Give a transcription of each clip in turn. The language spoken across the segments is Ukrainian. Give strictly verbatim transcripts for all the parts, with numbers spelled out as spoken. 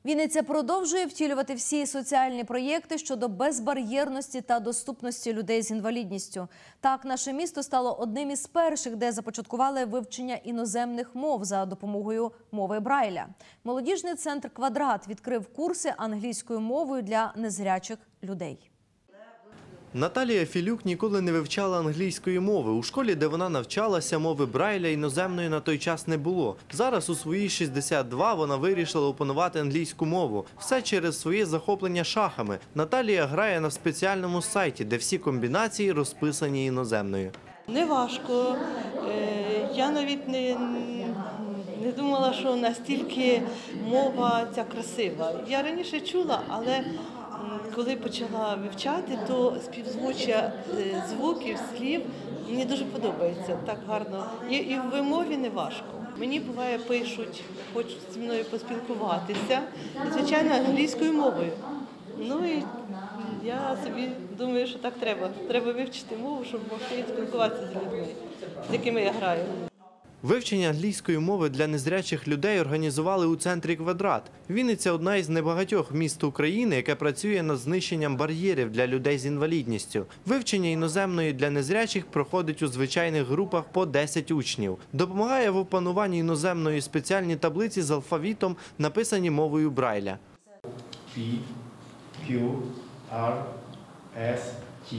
Вінниця продовжує втілювати всі соціальні проєкти щодо безбар'єрності та доступності людей з інвалідністю. Так, наше місто стало одним із перших, де започаткували вивчення іноземних мов за допомогою мови Брайля. Молодіжний центр «Квадрат» відкрив курси англійською мовою для незрячих людей. Наталія Філюк ніколи не вивчала англійської мови. У школі, де вона навчалася, мови Брайля іноземної на той час не було. Зараз у свої шістдесят два вона вирішила опанувати англійську мову. Все через своє захоплення шахами. Наталія грає на спеціальному сайті, де всі комбінації розписані іноземною. Не важко. Я навіть не, не думала, що настільки мова ця красива. Я раніше чула, але коли почала вивчати, то співзвуччя звуків, слів мені дуже подобається, так гарно. І, і в вимові не важко. Мені буває, пишуть, хочуть зі мною поспілкуватися, і, звичайно, англійською мовою. Ну і я собі думаю, що так треба. Треба вивчити мову, щоб могти спілкуватися з людьми, з якими я граю. Вивчення англійської мови для незрячих людей організували у центрі «Квадрат». Вінниця – одна із небагатьох міст України, яке працює над знищенням бар'єрів для людей з інвалідністю. Вивчення іноземної для незрячих проходить у звичайних групах по десять учнів. Допомагає в опануванні іноземної спеціальні таблиці з алфавітом, написані мовою Брайля. P, Q, R, S, T,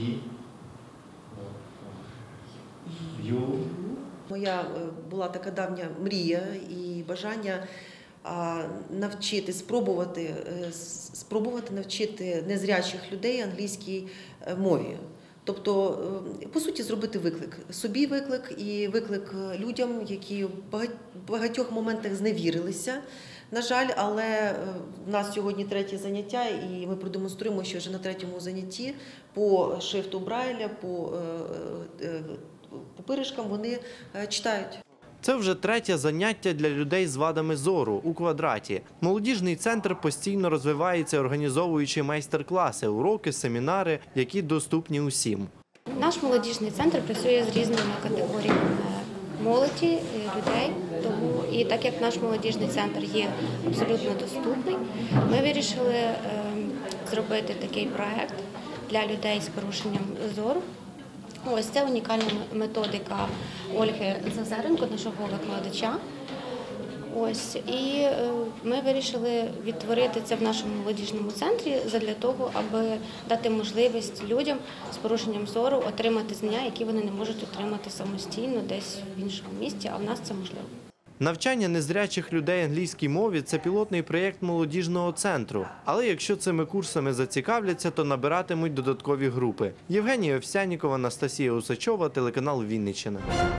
U. Моя була така давня мрія і бажання навчити, спробувати, спробувати навчити незрячих людей англійській мові. Тобто, по суті, зробити виклик. Собі виклик і виклик людям, які в багатьох моментах зневірилися. На жаль, але в нас сьогодні третє заняття, і ми продемонструємо, що вже на третьому занятті по шрифту Брайля, по папиришкам вони читають. Це вже третє заняття для людей з вадами зору у «Квадраті». Молодіжний центр постійно розвивається, організовуючи майстер-класи, уроки, семінари, які доступні усім. Наш молодіжний центр працює з різними категоріями молоді, людей. Тому, і так як наш молодіжний центр є абсолютно доступний, ми вирішили е, зробити такий проект для людей з порушенням зору. Ось це унікальна методика Ольги Зазаренко, нашого викладача. Ось, і ми вирішили відтворити це в нашому молодіжному центрі задля того, аби дати можливість людям з порушенням зору отримати знання, які вони не можуть отримати самостійно десь в іншому місті, а в нас це можливо. Навчання незрячих людей англійській мові – це пілотний проєкт молодіжного центру. Але якщо цими курсами зацікавляться, то набиратимуть додаткові групи. Євгенія Овсяннікова, Анастасія Усачова, телеканал Вінниччина.